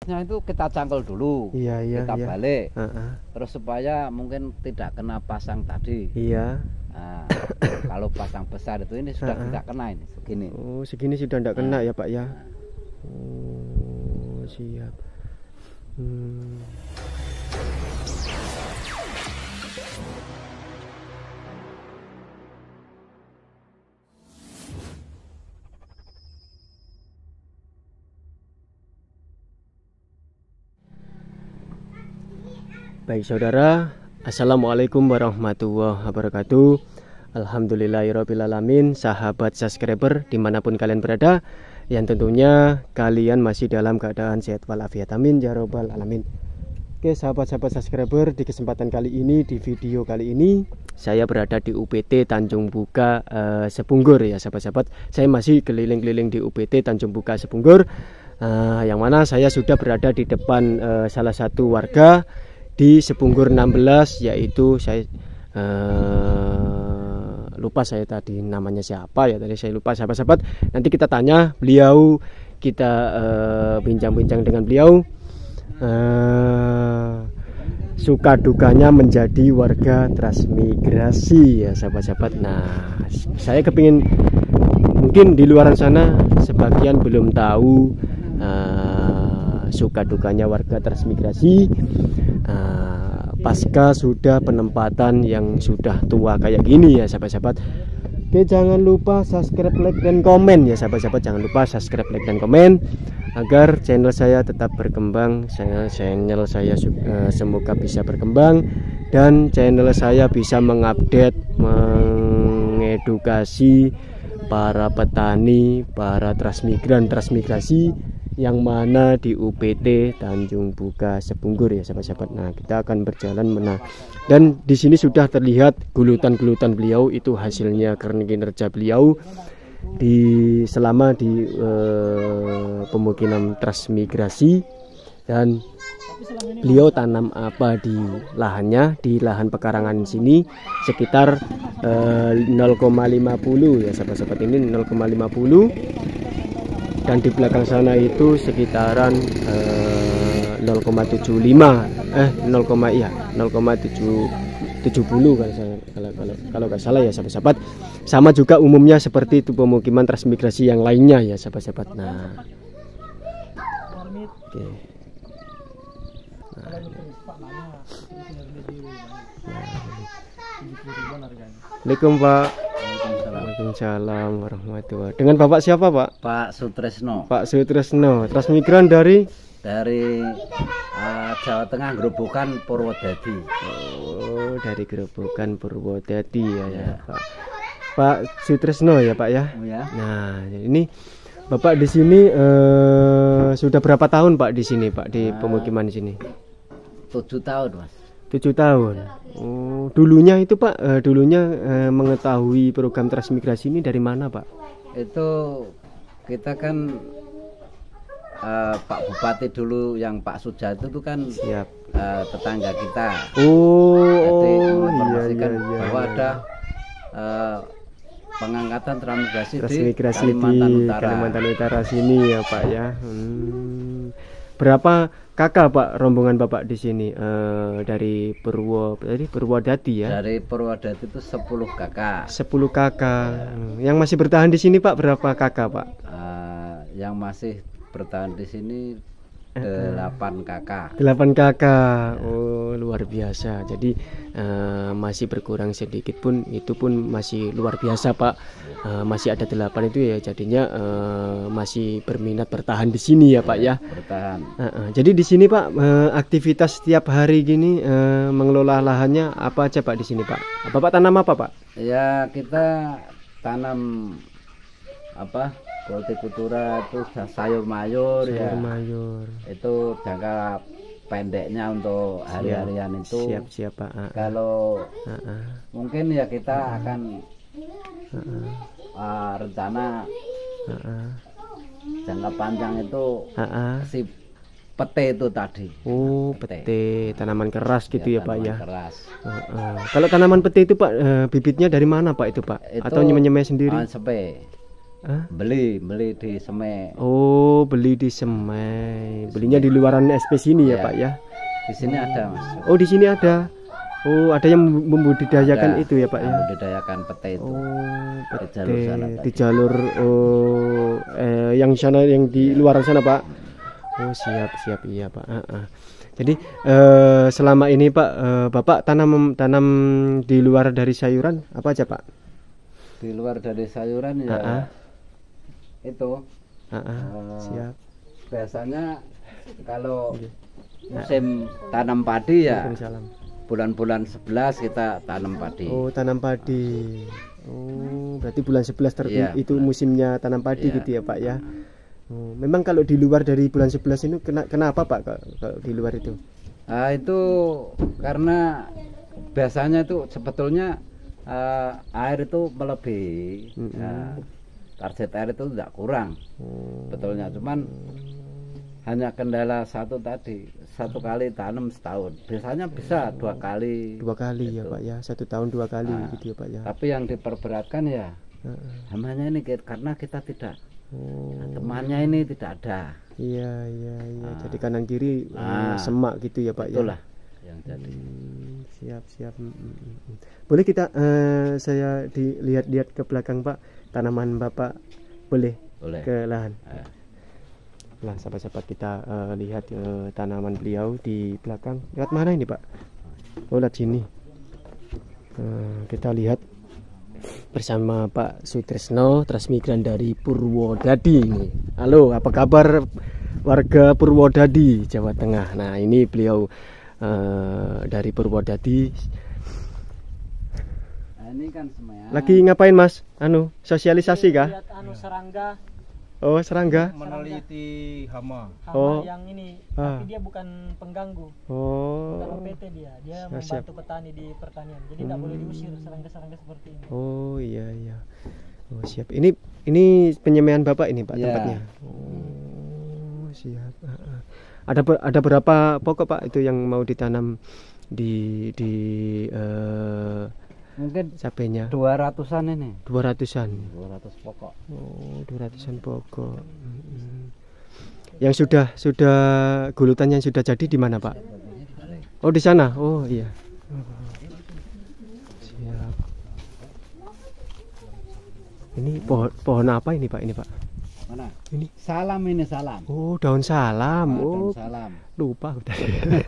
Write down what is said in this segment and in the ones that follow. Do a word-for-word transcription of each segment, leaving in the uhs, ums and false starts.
atasnya itu kita cangkul dulu, iya, iya, kita iya. balik, uh -uh. terus supaya mungkin tidak kena pasang tadi. Iya. Nah, kalau pasang besar itu ini sudah uh -uh. tidak kena ini segini. Oh, segini sudah tidak kena nah. ya Pak ya. Oh, siap. Hmm. Baik saudara, assalamualaikum warahmatullahi wabarakatuh. Alhamdulillahirrabbilalamin. Sahabat subscriber dimanapun kalian berada, yang tentunya kalian masih dalam keadaan sehat walafiat, amin ya robbal alamin. Oke sahabat-sahabat subscriber, di kesempatan kali ini, di video kali ini saya berada di U P T Tanjung Buka uh, Sepunggur ya sahabat-sahabat. Saya masih keliling-keliling di U P T Tanjung Buka Sepunggur, uh, yang mana saya sudah berada di depan uh, salah satu warga di Sepunggur enam belas, yaitu saya uh, lupa saya tadi namanya siapa ya, tadi saya lupa sahabat-sahabat. Nanti kita tanya beliau, kita bincang-bincang uh, dengan beliau uh, suka dukanya menjadi warga transmigrasi ya sahabat-sahabat. Nah, saya kepingin, mungkin di luar sana sebagian belum tahu uh, suka dukanya warga transmigrasi uh, pasca sudah penempatan yang sudah tua kayak gini ya sahabat-sahabat. Oke, jangan lupa subscribe, like, dan komen ya sahabat-sahabat. Jangan lupa subscribe, like, dan komen agar channel saya tetap berkembang. Channel channel saya uh, semoga bisa berkembang dan channel saya bisa mengupdate, mengedukasi para petani, para transmigran, transmigrasi yang mana di U P T Tanjung Buka Sepunggur ya sahabat-sahabat. Nah, kita akan berjalan mana, dan di sini sudah terlihat gulutan-gulutan beliau, itu hasilnya kinerja beliau di selama di eh, pemukiman transmigrasi. Dan beliau tanam apa di lahannya, di lahan pekarangan sini sekitar eh, nol koma lima nol ya sahabat-sahabat, ini nol koma lima nol. Dan di belakang sana itu sekitaran eh, nol koma tujuh lima eh nol, iya nol koma tujuh nol kalau saya, kalau kalau kalau nggak salah ya sahabat-sahabat. Sama juga umumnya seperti itu pemukiman transmigrasi yang lainnya ya sahabat-sahabat. Nah, oke. Nah, Assalamualaikum Pak. Waalaikumsalam warahmatullahi. Dengan Bapak siapa Pak? Pak Sutresno. Pak Sutresno, transmigran dari dari uh, Jawa Tengah, Grobogan Purwodadi. Oh, dari Grobogan Purwodadi ya, ya, ya Pak. Pak Sutresno ya Pak ya. Oh, ya. Nah, ini Bapak di sini uh, sudah berapa tahun Pak di sini Pak, di uh, pemukiman di sini? Tujuh tahun Mas. Tujuh tahun. Oh, dulunya itu Pak, uh, dulunya uh, mengetahui program transmigrasi ini dari mana Pak? Itu kita kan uh, Pak Bupati dulu yang Pak Sujat itu kan siap uh, tetangga kita. Oh, jadi oh memperhatikan iya, iya, bahwa iya. ada uh, pengangkatan transmigrasi, transmigrasi di Kalimantan di Utara. Kalimantan Utara sini ya Pak ya. Hmm. Berapa kakak Pak rombongan Bapak di sini uh, dari Purwo, dari Purwodadi ya? Dari Purwodadi itu sepuluh kakak. sepuluh kakak. Hmm. Yang masih bertahan di sini Pak berapa kakak Pak? Uh, yang masih bertahan di sini delapan kakak. Delapan kakak. Oh, luar biasa. Jadi uh, masih berkurang sedikit pun itu pun masih luar biasa Pak. Uh, masih ada delapan itu ya, jadinya uh, masih berminat bertahan di sini ya Pak ya. Bertahan. Uh, uh. Jadi di sini Pak uh, aktivitas setiap hari gini uh, mengelola lahannya apa aja Pak di sini Pak? Bapak tanam apa Pak? Ya, kita tanam apa? Hortikultura itu sayur mayur, sayur ya. mayur. Itu jangka pendeknya untuk hari-harian itu. Siap siap Pak. Uh, Kalau uh, uh. mungkin ya kita uh, akan uh, uh. Uh, rencana uh, uh. jangka panjang itu uh, uh. si pete itu tadi. Oh, pete, pete. Tanaman keras gitu ya, ya Pak ya. Keras. Uh, uh. Kalau tanaman pete itu Pak, uh, bibitnya dari mana Pak itu Pak? Itu, atau nyemai-nyemai sendiri? Uh, sepe. Hah? Beli, beli di Semai. Oh, beli di Semai. Belinya di luaran S P sini ya, Ya. Pak ya. Di sini ada, Mas. Oh, di sini ada. Oh, ada yang membudidayakan Ada, itu ya, Pak ya. membudidayakan pete itu. Oh, Di pete jalur sana di tadi. jalur oh, eh, yang sana yang di luar sana, Pak. Oh, siap, siap, iya, Pak. Ah, ah. Jadi eh, selama ini, Pak, eh, Bapak tanam tanam di luar dari sayuran apa aja, Pak? Di luar dari sayuran ya. Ah, ah. Itu Ah, ah. eh, Siap. biasanya kalau musim tanam padi ya Waalaikumsalam. bulan-bulan sebelas kita tanam padi. Oh, tanam padi. Oh, berarti bulan sebelas ter Iya, itu bulan. musimnya tanam padi Iya. gitu ya, Pak ya. Oh, memang kalau di luar dari bulan sebelas ini kena, kenapa, Pak, kalau, kalau di luar itu? Nah, itu karena biasanya itu sebetulnya eh, air itu melebihi. Mm-mm. Nah, target air itu tidak kurang Oh. betulnya, cuman hanya kendala satu tadi, satu kali tanam setahun. Biasanya bisa dua kali. Dua kali ya, Gitu. Pak ya. Satu tahun dua kali Nah, gitu ya, Pak ya. Tapi yang diperberatkan ya Heeh. hamanya ini karena kita tidak, Oh. temannya ini tidak ada. Iya, iya, iya. Ah. Jadi kanan kiri eh, Ah. semak gitu ya, Pak ya. Itulah yang jadi. Hmm, siap, siap. Mm, mm, mm. Boleh kita eh, saya dilihat-lihat ke belakang, Pak, tanaman Bapak, boleh Boleh. ke lahan. Eh, Nah, sahabat-sahabat, kita eh, lihat eh, tanaman beliau di belakang. Lihat mana ini, Pak? Oh, lihat sini. Eh, kita lihat bersama Pak Sutrisno, transmigran dari Purwodadi ini. Halo, apa kabar warga Purwodadi, Jawa Tengah? Nah, ini beliau eh, dari Purwodadi. Nah, ini kan semuanya. Lagi ngapain, Mas? Anu, sosialisasi kah? Lihat anu serangga, Oh, serangga. meneliti hama. hama Oh. yang ini, Ah. tapi dia bukan pengganggu, bukan Oh. O P T dia, dia Siap, siap. membantu petani di pertanian. Jadi tidak boleh diusir serangga-serangga seperti ini. Oh, iya, iya. Oh, siap. Ini ini penyemaian Bapak ini, Pak, Iya. tempatnya. Oh, siap. Ah, ah. Ada ber- ada berapa pokok, Pak, itu yang mau ditanam di di eh, Mungkin cabenya? dua ratusan ini. dua ratusan. dua ratus pokok. Oh, dua ratusan pokok. Mm-mm. Yang sudah sudah gulutan yang sudah jadi di mana, Pak? Oh, di sana. Oh, iya. Siap. Ini pohon pohon apa ini, Pak? Ini, Pak? Mana? Ini. Salam ini salam. Oh, daun salam. Ah, Oh, daun salam. lupa udah.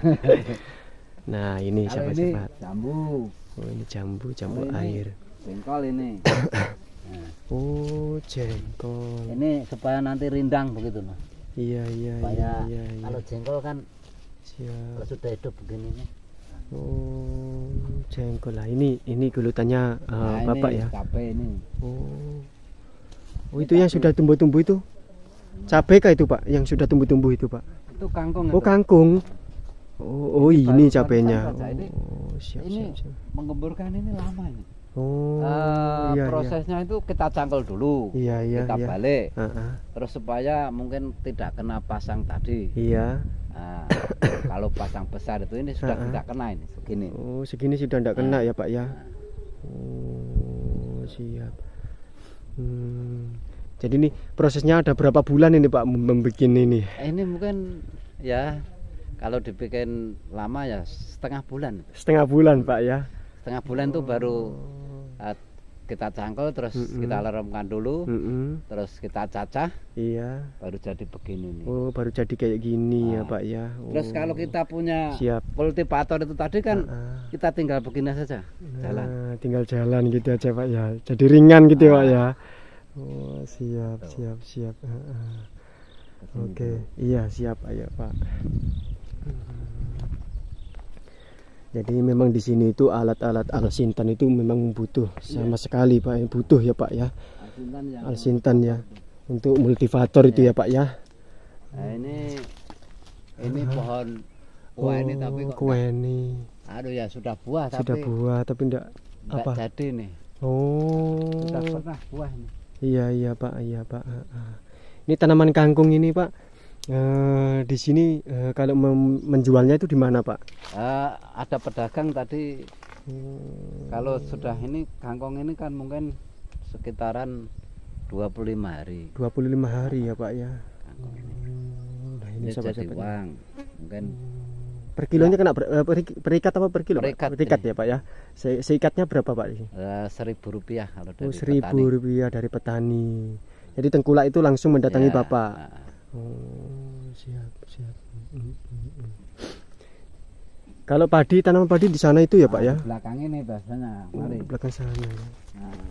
Nah, ini Kalau ini sahabat-sahabat. jambu. Oh, ini jambu, jambu Oh, ini. air. Jengkol ini. Nah, Oh, jengkol. ini supaya nanti rindang begitu, Mas. Iya, iya, iya, Supaya iya, iya. kalau jengkol kan Siap. kalau sudah hidup begini nih. Oh, jengkol lah. Ini ini gulutannya eh, Nah, Bapak ini ya. cabai ini. Oh. Oh, itu yang sudah tumbuh-tumbuh itu. Cabai kah itu, Pak? Yang sudah tumbuh-tumbuh itu, Pak? Itu kangkung. Oh, itu. kangkung. Oh, oh Ini ini baru- cabenya. baru saja. Ini- Oh, siap, ini siap, siap. mengemburkan ini lama ini. Oh, Eh, iya, prosesnya itu kita cangkul dulu. Iya, iya, kita iya. balik. Heeh. Terus supaya mungkin tidak kena pasang tadi. Iya. Nah, kalau pasang besar itu ini sudah Ah, ah. tidak kena ini segini. Oh, segini sudah tidak kena ya, Pak ya. Oh, siap. Hmm. Jadi ini prosesnya ada berapa bulan ini, Pak, membuat ini? Ini mungkin ya kalau dibikin lama ya setengah bulan. Setengah bulan, Pak ya. Setengah bulan tuh baru uh, kita cangkul, terus Mm-mm. kita leremkan dulu, Mm-mm. terus kita cacah, Iya. baru jadi begini nih. Oh, baru jadi kayak gini ya, Ah. Pak ya. Oh. Terus kalau kita punya Siap. kultivator itu tadi kan Ah. kita tinggal begini saja jalan. Nah, tinggal jalan gitu aja, Pak ya. Jadi ringan gitu ya, Pak ya. Oh, siap, Tuh. siap, siap. Ah, ah. Kesini Oke, dulu. iya siap, ayo Pak. Jadi memang di sini itu alat-alat alsintan itu memang butuh sama sekali, Pak. Butuh ya, Pak ya. Alsintan yang Alsintan ya. Untuk multivator itu ya, Pak ya. Nah, ini ini pohon buah ini tapi kok kue ini enggak- aduh ya sudah buah sudah tapi buah tapi enggak enggak apa? jadi nih. Oh. Sudah pernah buah ini. Iya, iya, Pak. Iya, Pak. Ah, ah. Ini tanaman kangkung ini, Pak. Eh, di sini eh, kalau mem- menjualnya itu di mana, Pak? Eh, ada pedagang tadi Hmm. kalau sudah ini kangkung ini kan mungkin sekitaran dua puluh lima hari. dua puluh lima hari ya Pak ya. Kangkung ini. Nah, Ini ini jadi sahabat-sahabat. uang. Mungkin Per kilonya kena ber, eh, per, perikat apa per kilo? Pak? Perikat, Perikat ini. ya Pak ya. Se, seikatnya berapa Pak ini? eh, seribu rupiah kalau dari Oh, seribu petani. rupiah dari petani. Jadi tengkulak itu langsung mendatangi Ya, Bapak. nah, Oh, siap, siap. Mm, mm, mm. Kalau padi, tanaman padi di sana itu ya Pak ya? di belakang ini biasanya. Oh, Mari. belakang sana. Ya. Nah,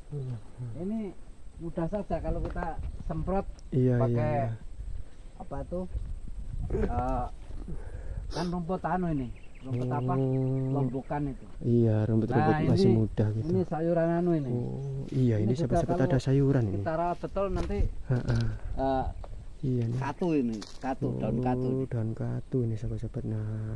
ini mudah saja kalau kita semprot Iya, iya, pakai iya. apa itu? Eh, kan rumput anu ini, rumput apa? Oh, Lombukan itu. iya, rumput-rumput Nah, masih ini- muda gitu. Ini sayuran anu ini. Oh, iya, Ini ini juga sahabat-sahabat kalau ada sayuran ini. Kita rawat betul nanti Ha-ha. eh, Iya nih. katu ini, katu, daun katu. Oh, daun katu ini sahabat-sahabat. Nah,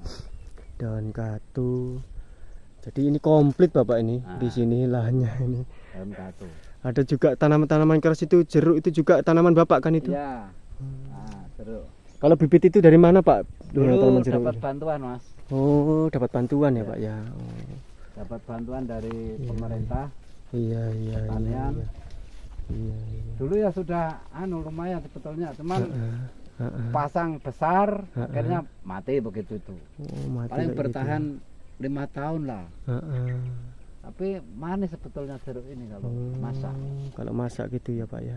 daun katu. Jadi ini komplit Bapak ini. Nah. Di sini lahannya ini. Daun katu. Ada juga tanaman-tanaman keras itu, jeruk itu juga tanaman Bapak kan itu. Iya. Nah, jeruk. Kalau bibit itu dari mana Pak? Dulu tanaman Dulu jeruk. dapat ini? bantuan mas, Oh, dapat bantuan ya Ya. Pak ya. Oh, dapat bantuan dari Iya. pemerintah. iya iya iya. Pertanian. Iya, iya. iya. Dulu ya sudah anu lumayan sebetulnya, cuman Ha-ha, ha-ha. pasang besar, Ha-ha. akhirnya mati begitu itu. Oh, mati Paling kayak bertahan lima tahun lah. gitu. Ha-ha. Tapi manis sebetulnya jeruk ini kalau Oh, masak. Kalau masak gitu ya Pak ya.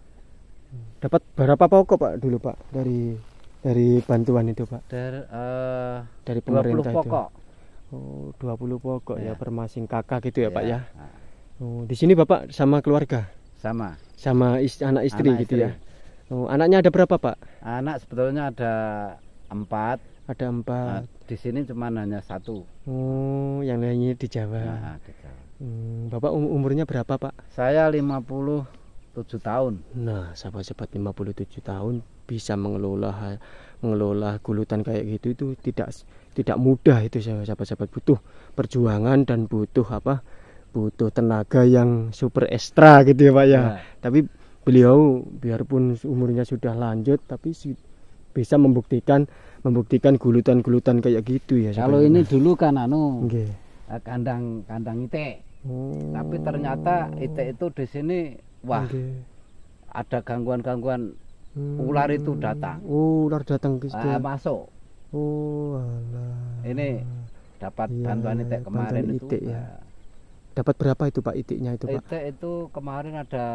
Dapat berapa pokok Pak dulu Pak dari dari bantuan itu Pak? Dari eh, Dari dua puluh pemerintah pokok. itu. Oh, dua puluh pokok ya, Ya. per masing kakak gitu ya, Pak ya. Nah, Oh, di sini Bapak sama keluarga, sama. sama is- anak istri Anak gitu istri. ya. Oh, anaknya ada berapa Pak? Anak sebetulnya ada empat. Ada Nah, empat. di sini cuma hanya satu. Oh, yang lainnya di Jawa. Nah, di Jawa. Hmm, Bapak um- umurnya berapa Pak? Saya lima puluh tujuh tahun. Nah, sahabat-sahabat lima puluh tujuh tahun bisa mengelola ha- mengelola gulutan kayak gitu itu tidak tidak mudah itu sahabat-sahabat, butuh perjuangan dan butuh apa? Butuh tenaga yang super ekstra gitu ya Pak ya. Ya. Tapi beliau biarpun umurnya sudah lanjut tapi si- bisa membuktikan membuktikan gulutan-gulutan kayak gitu ya. Kalau sahabat. ini dulu kan anu Nggih. eh, kandang kandang itik. Oh. Tapi ternyata itik itu di sini wah Nggih. ada gangguan-gangguan, Hmm. ular itu datang. Oh, ular datang ke situ. ah, masuk. Oh, alah. Ini dapat Iya, bantuan itik kemarin bantuan itu. itik ya. Nah, Dapat berapa itu Pak itiknya itu Pak? itik itu kemarin ada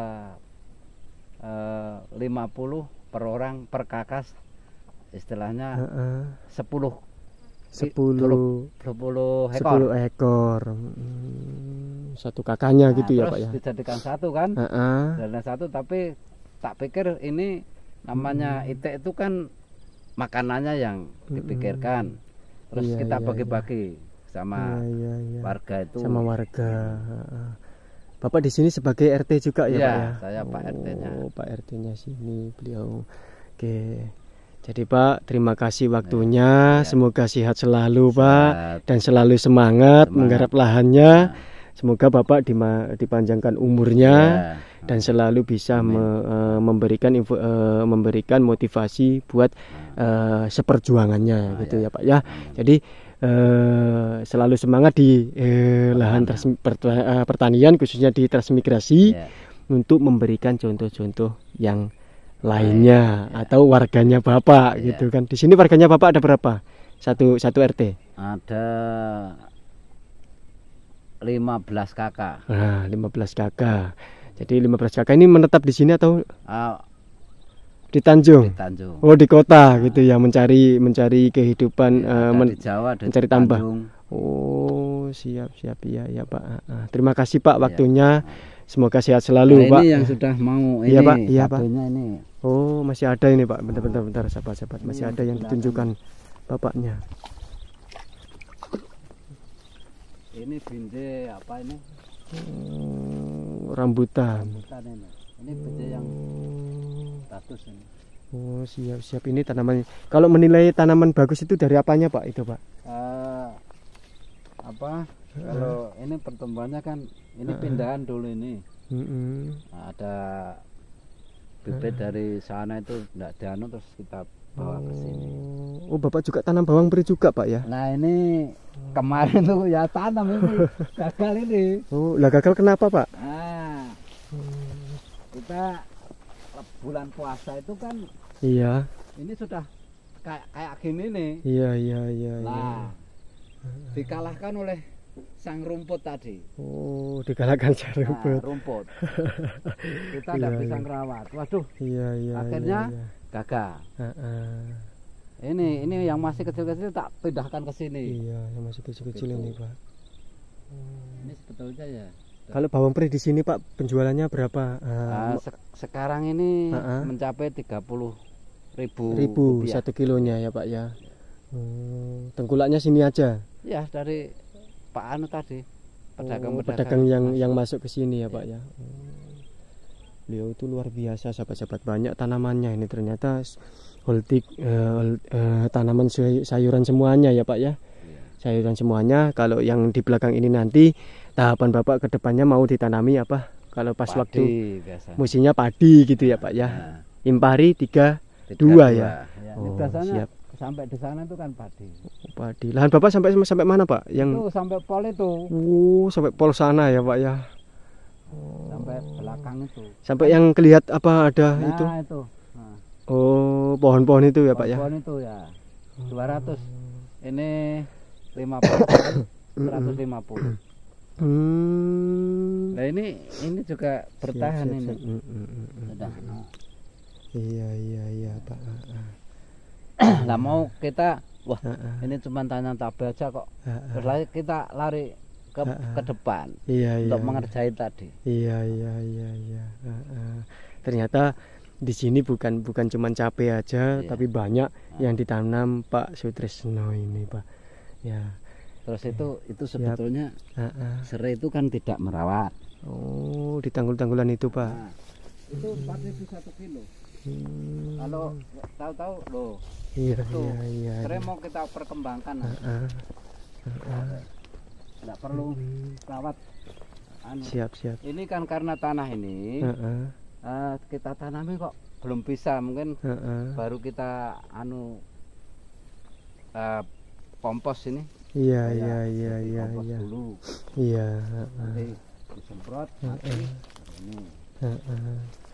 eh, lima puluh per orang per kakas, istilahnya Heeh. sepuluh sepuluh sepuluh ekor. sepuluh ekor. Hmm, satu kakaknya Nah, gitu ya terus Pak ya. dijadikan satu kan, Heeh. dan satu, tapi tak pikir ini namanya Hmm. itik itu kan makanannya yang dipikirkan. Terus Iya, kita iya, bagi-bagi sama Iya, iya, iya. warga itu. Sama warga. Heeh. Bapak di sini sebagai R T juga ya Iya, Pak ya? saya Pak R T-nya. Oh, Pak R T-nya sini beliau. Oke. Jadi Pak, terima kasih waktunya. Ya. Semoga sehat selalu Pak Sehat. dan selalu semangat, Semangat. menggarap lahannya. Nah, Semoga Bapak dima- dipanjangkan umurnya ya. dan selalu bisa Amin. me- eh, memberikan info, eh, memberikan motivasi buat eh, seperjuangannya Nah, gitu ya ya. Pak ya. Amin. Jadi eh, selalu semangat di eh, lahan Pertanian. trans- perta- eh, pertanian khususnya di transmigrasi Ya. untuk memberikan contoh-contoh yang lainnya Ya. atau warganya Bapak Ya. gitu kan. Di sini warganya Bapak ada berapa? Satu satu R T. Ada lima belas kakak. Nah, lima belas kakak. Jadi lima belas kakak ini menetap di sini atau Ah, di Tanjung? di Tanjung. Oh, di kota gitu ya, mencari mencari kehidupan eh, Ada men- di Jawa, ada mencari di tambah. Tanjung. Oh, siap siap ya ya Pak. Ah, ah. Terima kasih Pak Iya. waktunya. Semoga sehat selalu Nah, Pak. ini yang sudah mau Iya, ini Pak. Iya, Pak. satunya ini. Oh, masih ada ini Pak. Bentar bentar bentar sahabat-sahabat. Masih Ini ada yang yang ditunjukkan Bapaknya. Ini binjai apa ini? Oh, rambutan. Bukan ini. Ini binjai yang Oh. bagus ini. Oh, siap siap ini tanaman. Kalau menilai tanaman bagus itu dari apanya Pak itu Pak? Eh, apa? Kalau ini pertumbuhannya kan ini pindahan dulu ini. Mm-mm. Nah, ada bibit dari sana itu enggak dianu terus kita bawa ke sini. Oh, Bapak juga tanam bawang putih juga Pak ya? Nah, ini kemarin tuh ya tanam ini gagal ini. Oh, lah gagal kenapa Pak? Nah, kita bulan puasa itu kan Iya. ini sudah kayak kayak gini nih. Iya, iya, iya, iya. Nah, dikalahkan oleh sang rumput tadi. Oh, dikalahkan sang Nah, rumput. rumput. Kita tidak Iya, bisa iya. ngerawat. Waduh, Iya, iya. akhirnya iya, iya. gagal. Heeh. Ini ini yang masih kecil-kecil tak pindahkan ke sini. Iya, yang masih kecil-kecil ini, Pak. Ini sebetulnya ya. Kalau bawang putih di sini, Pak, penjualannya berapa? Ah, Uh, se- sekarang ini Ah, ah. mencapai tiga puluh ribu, ribu rupiah. satu kilonya ya, Pak ya. Hmm, tengkulaknya sini aja. Ya dari Pak Anu tadi, Oh, pedagang-pedagang pedagang yang masuk. yang masuk ke sini ya, Pak ya. Hmm. Beliau itu luar biasa, sahabat-sahabat, banyak tanamannya ini ternyata holtik eh, eh, tanaman say- sayuran semuanya ya, Pak ya. Iya. Sayuran semuanya. Kalau yang di belakang ini nanti tahapan Bapak ke depannya mau ditanami apa? Kalau pas Padi waktu biasa. musimnya padi gitu ya, Pak ya. Nah, Impari tiga tiga, dua ya. Ya, Oh, ini biasanya siap. sampai di sana itu kan padi. Padi. Lahan Bapak sampai sampai mana, Pak? Yang Itu sampai pol itu, uh, sampai pol sana ya, Pak ya. sampai belakang itu. Sampai yang kelihat apa ada Nah, itu? itu. Nah, Oh, pohon-pohon itu ya, Pak ya. pohon itu ya. dua ratus. Ini lima puluh. seratus lima puluh. Hmm. Nah, ini ini juga bertahan Siap, siap, ini. siap. Mm, mm, mm, mm. Sudah. Iya, iya, iya, Pak. Lah mau kita, wah, Ah, ah, ini cuma tanya tabe aja kok. ah, ah. Terus lagi kita lari ke Ah, ah. ke depan Iya, iya. untuk iya. mengerjain tadi. Iya, iya, iya, iya. Ah, ah. Ternyata di sini bukan bukan cuma cabai aja, Iya. tapi banyak yang ditanam Pak Sutrisno ini, Pak. Ya. Terus itu itu Siap. sebetulnya Ah, ah. serai itu kan tidak merawat. Oh, di tanggul-tanggulan itu, Pak. Nah, itu empat ribu satu kilo. Hmm. Kalau tahu-tahu loh, Iya, itu iya, iya. serai iya. mau kita perkembangkan, Ah, ah. nggak perlu Hmm. rawat. Anu. Siap, siap. Ini kan karena tanah ini Ah, ah. eh, kita tanami kok belum bisa, mungkin Ah, ah. baru kita anu eh, kompos ini. Iya, Kayak iya, iya, seperti iya, kompos iya. dulu, Iya, ah, ah. nanti disemprot Ah, mati. ah. Ini Ah, ah.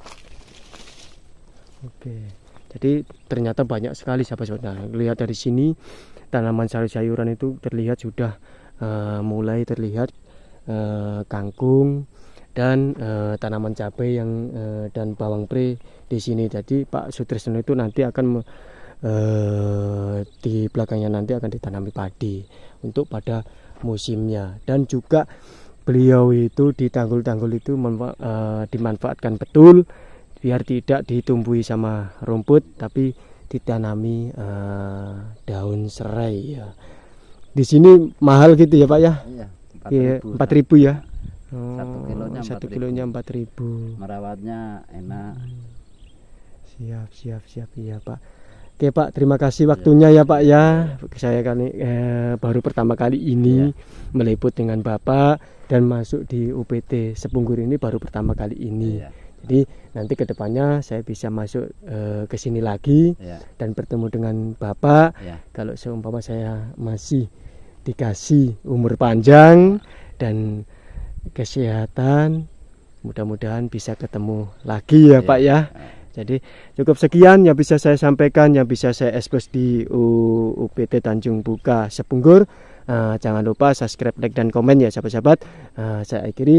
Oke, jadi ternyata banyak sekali sahabat-sahabat. Nah, lihat dari sini tanaman sayur-sayuran itu terlihat sudah eh, mulai terlihat eh, kangkung dan eh, tanaman cabai yang eh, dan bawang pre di sini. Jadi Pak Sutrisno itu nanti akan me- eh, di belakangnya nanti akan ditanami padi untuk pada musimnya, dan juga beliau itu di tanggul-tanggul itu menfa- eh, dimanfaatkan betul biar tidak ditumbuhi sama rumput, tapi ditanami eh, daun serai ya. Di sini mahal gitu ya, Pak ya? iya, empat Iya, ribu. empat ribu ya. Satu kilonya satu empat ribu. kilonya empat ribu. Merawatnya enak. Siap, siap, siap, iya, Pak. Oke, Pak, terima kasih waktunya ya, Pak ya. Saya kali eh, baru pertama kali ini meliput dengan Bapak dan masuk di U P T Sepunggur ini baru pertama kali ini. Iya. Jadi nanti kedepannya saya bisa masuk eh, ke sini lagi Iya. dan bertemu dengan Bapak. Iya. Kalau seumpama saya masih dikasih umur panjang dan kesehatan, mudah-mudahan bisa ketemu lagi ya, Iya. Pak ya. Jadi cukup sekian yang bisa saya sampaikan, yang bisa saya ekspos di U P T Tanjung Buka Sepunggur. Uh, jangan lupa subscribe, like, dan komen ya sahabat-sahabat. Uh, saya akhiri.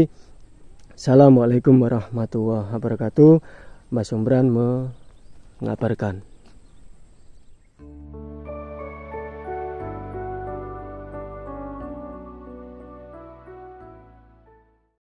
Assalamualaikum warahmatullahi wabarakatuh. Mas Umbran mengabarkan.